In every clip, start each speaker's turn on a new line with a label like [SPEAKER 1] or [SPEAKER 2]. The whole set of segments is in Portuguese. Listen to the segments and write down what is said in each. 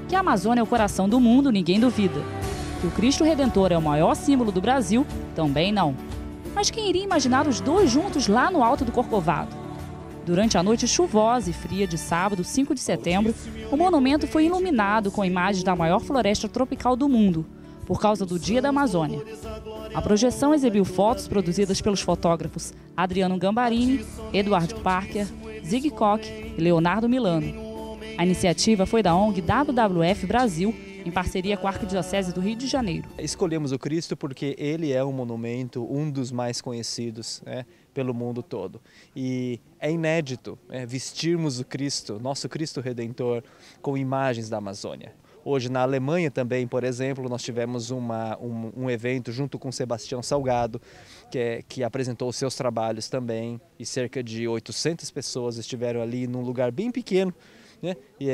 [SPEAKER 1] Que a Amazônia é o coração do mundo, ninguém duvida. Que o Cristo Redentor é o maior símbolo do Brasil, também não. Mas quem iria imaginar os dois juntos lá no alto do Corcovado? Durante a noite chuvosa e fria de sábado, 5 de setembro, o monumento foi iluminado com imagens da maior floresta tropical do mundo, por causa do Dia da Amazônia. A projeção exibiu fotos produzidas pelos fotógrafos Adriano Gambarini, Eduardo Parker, Zig Koch e Leonardo Milano. A iniciativa foi da ONG WWF Brasil, em parceria com a Arquidiocese do Rio de Janeiro.
[SPEAKER 2] Escolhemos o Cristo porque ele é um monumento, um dos mais conhecidos, né, pelo mundo todo. E é inédito vestirmos o Cristo, nosso Cristo Redentor, com imagens da Amazônia. Hoje na Alemanha também, por exemplo, nós tivemos um evento junto com Sebastião Salgado, que apresentou os seus trabalhos também, e cerca de 800 pessoas estiveram ali num lugar bem pequeno, né?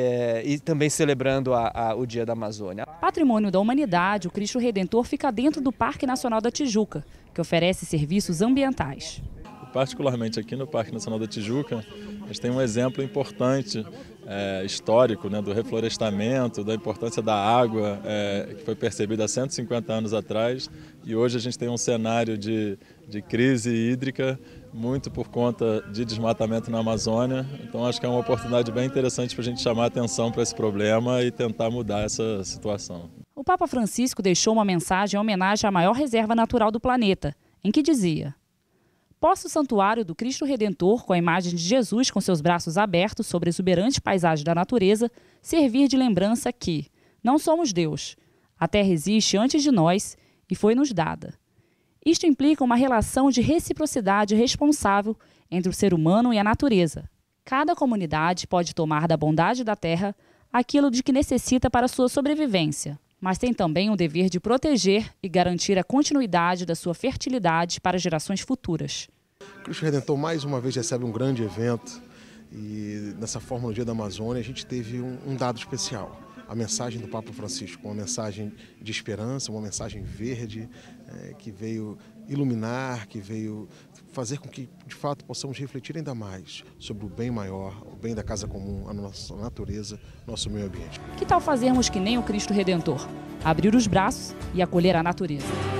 [SPEAKER 2] E também celebrando o Dia da Amazônia.
[SPEAKER 1] Patrimônio da Humanidade, o Cristo Redentor fica dentro do Parque Nacional da Tijuca, que oferece serviços ambientais.
[SPEAKER 3] Particularmente aqui no Parque Nacional da Tijuca, a gente tem um exemplo importante, histórico, né, do reflorestamento, da importância da água, que foi percebida há 150 anos atrás, e hoje a gente tem um cenário de crise hídrica, muito por conta de desmatamento na Amazônia. Então acho que é uma oportunidade bem interessante para a gente chamar a atenção para esse problema e tentar mudar essa situação.
[SPEAKER 1] O Papa Francisco deixou uma mensagem em homenagem à maior reserva natural do planeta, em que dizia: possa o santuário do Cristo Redentor, com a imagem de Jesus com seus braços abertos sobre a exuberante paisagem da natureza, servir de lembrança que não somos Deus. A terra existe antes de nós e foi-nos dada. Isto implica uma relação de reciprocidade responsável entre o ser humano e a natureza. Cada comunidade pode tomar da bondade da terra aquilo de que necessita para sua sobrevivência, mas tem também o dever de proteger e garantir a continuidade da sua fertilidade para gerações futuras.
[SPEAKER 4] O Cristo Redentor mais uma vez recebe um grande evento e dessa forma no Dia da Amazônia a gente teve um dado especial. A mensagem do Papa Francisco, uma mensagem de esperança, uma mensagem verde, que veio iluminar, que veio fazer com que, de fato, possamos refletir ainda mais sobre o bem maior, o bem da casa comum, a nossa natureza, nosso meio ambiente.
[SPEAKER 1] Que tal fazermos que nem o Cristo Redentor? Abrir os braços e acolher a natureza.